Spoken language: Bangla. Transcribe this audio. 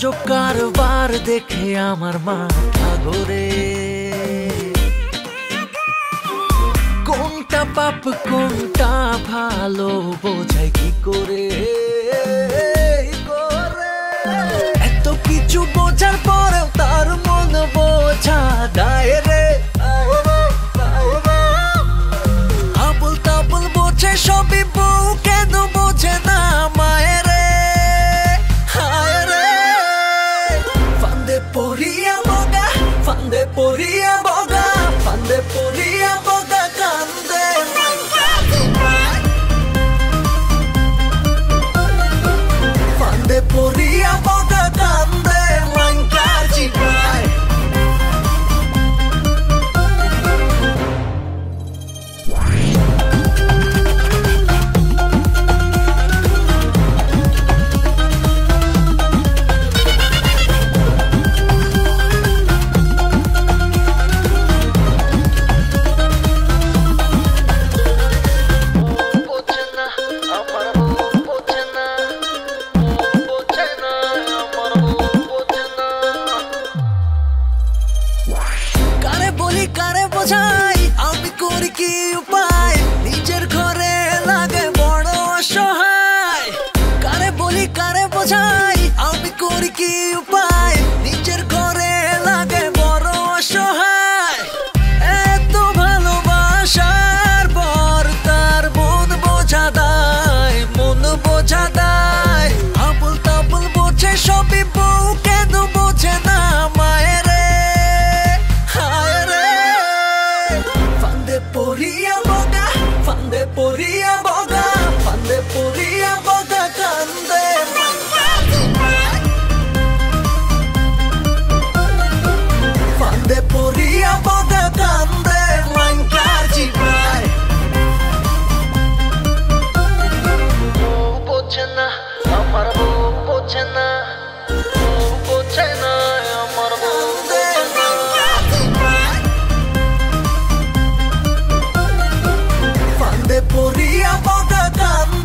আজব কারবার দেখে আমার মাথা ঘোরে। কোনটা পাপ কোনটা ভালো বোঝাই কি করে। এত কিছু বোঝার পরেও তার মন বোঝা দায় রে। আবল তাবল বোঝে সবই বউ কেন বোঝে না মায়ের রে। হায় রে ফান্দে পড়িয়া বগা, ফান্দে পড়িয়া বগা, ফান্দে পড়িয়া বগা কান্দে। ফান্দে পড়িয়া বগা কান্দে লঙ্কার জীবায়। কারে বোঝাই আমি করি কি উপায়, নিজের ঘরে লাগে বড় অসহায়। কারে বলি কারে বোঝাই আমি করি কি উপায়, নিজের ঘরে লাগে বড় অসহায়। এত ভালোবাসার পর তার মন বোঝা দায়, মন বোঝা দায়। আবল তাবল বোঝে সবই বউ কেন বোঝে না মায়ের রে। ফান্দে পড়িয়া বগা, ফান্দে পড়িয়া বগা, ফান্দে পড়িয়া বগা কান্দে। ফান্দে পড়িয়া বগা কান্দে লঙ্কার জীবায়। বউ বোঝে না আমার বউ বোঝে না, বউ বোঝে না আমার বউ বোঝে না। ফান্দে পড়িয়া বগা কান্দে।